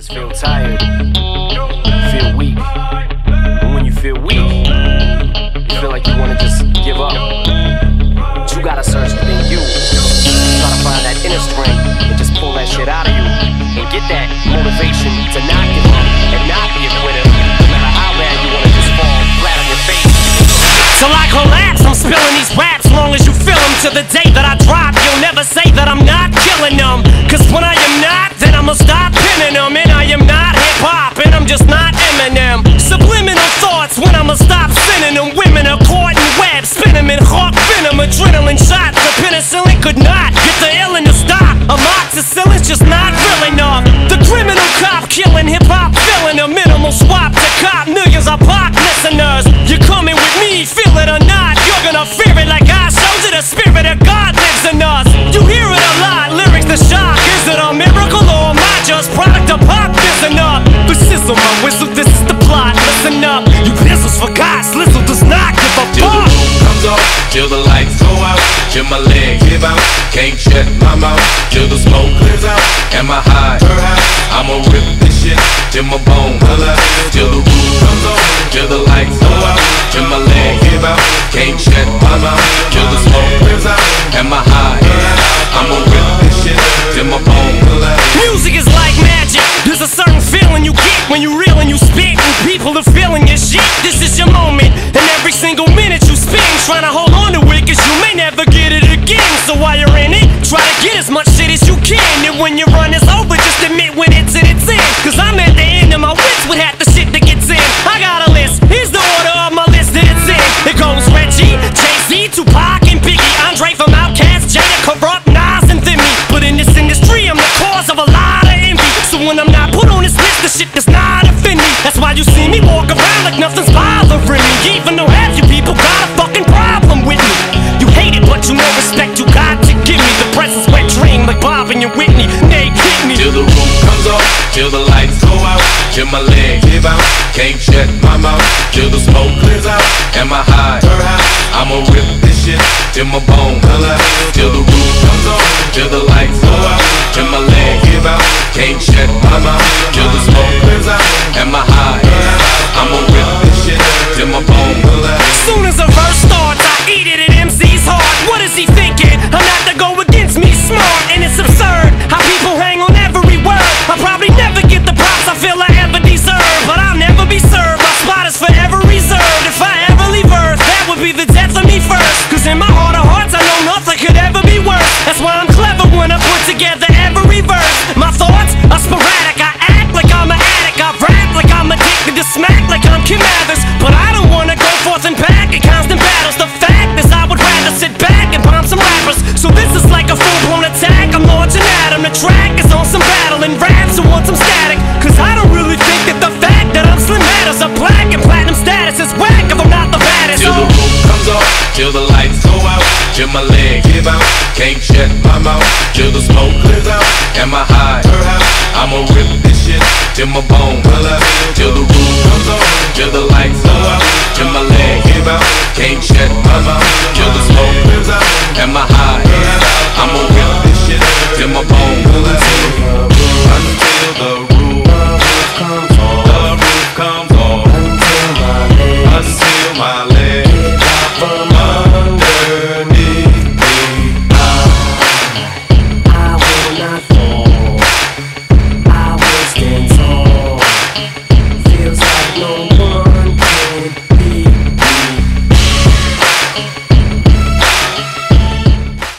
Motherfuckers feel tired, feel weak. And when you feel weak, you feel like you wanna just give up. But you gotta search within you. Try to find that inner strength and just pull that shit out of you. And get that motivation to not give up and not be a quitter. No matter how bad you wanna just fall flat on your face. Till I collapse, I'm spilling these raps. Long as you feel them, to the day that I drop, you'll never say that I'm not killing them. Cause when I am not, then I'ma stop pinning them. And I am not hip-hop, and I'm just not Eminem. Subliminal thoughts when I'ma stop sending them. Women are caught in web, spin them in hawk venom. Adrenaline shots, the penicillin could not get the illin to stop. Amoxicillin's just not real enough. The criminal cop killing hip-hop, filling a minimal swap to cop millions of pop listeners. You're coming with me, feel it or not, you're gonna fear it like I showed you. The spirit of God lives in us. You hear it a lot, lyrics the shock. Is it a miracle or am I just product of pop? Listen up, the sizzle, my whistle, this is the plot. Listen up, you pistols for God, Slizzle does not give a Till the fuck. roof comes off, till the lights go out, till my legs give out, can't shut my mouth, till the smoke clears out, and my high, I'ma rip this shit, till my bone holla, till the roof comes off, till the lights go out, till my legs give out, can't shut my mouth, till the smoke clears out, and my high, I'ma rip this shit, till my bone holla. Music is like magic. There's a certain feeling you get when you reel and you spit, and people are feeling your shit. This is your moment, and every single minute you spend trying to hold on to it, cause you may never get it again. So while you're in it, try to get as much shit as you can. And when your run is over, just admit when it's in, it's in. Cause I'm at the end of my wits with half the shit that gets in. I got a list, here's the order of my list that it's in. It goes Reggie, Jay-Z, Tupac, and Biggie, Andre from Outkast, Jada, Corrupt, Nas, and Thimmy. But in this industry, I'm the cause of a lot of envy. So when I'm not put on this list, the shit does not offend me. That's why you see me walk around like nothing's bothering me. Even though half you people got a fucking problem with me. You hate it, but you know respect you got to give me. The presence wet dream like Bob and your Whitney. They hit me. Till the roof comes off, till the lights go out, till my legs give out, can't shut my mouth, till the smoke clears out, and my high, I'ma rip this shit, till my bone holla, till the roof comes off, till the lights go out, till my legs give out, can't shut my mouth, till the smoke clears out, and my high, I'ma rip this shit, till my bone holla. Soon as a verse starts, I eat it at MC's heart. What is he thinking? I'm not to go against me, smart, and it's absurd how people hang on every word. I'll probably never get the props I feel I ever deserve, but I'll never be served. My spot is forever reserved. If I ever leave Earth, that would be the death of me first. Cause in my heart of hearts, I know nothing could ever be worse. That's why I'm clever when I put together every verse. My thoughts are sporadic. I act like I'm an addict. I rap like I'm addicted to smack like I'm Kim Mathers. But I don't wanna go forth and back in constant battles. The fact is I would rather sit back and bomb some rappers. So this is like a full-blown attack. I'm launching at 'em. The track is on some battle and raps who want some static. Cause I don't really think that the fact that I'm slim matters. A black and platinum status is whack if I'm not the baddest. Till the roof comes off, till the lights go out, till my legs give out, can't shut my mouth, till the smoke clears out, and my high, I'ma rip this shit, till my bone holla, till the roof comes off, till the lights go out, till my legs give out, can't shut my mouth, till the smoke clears out, and my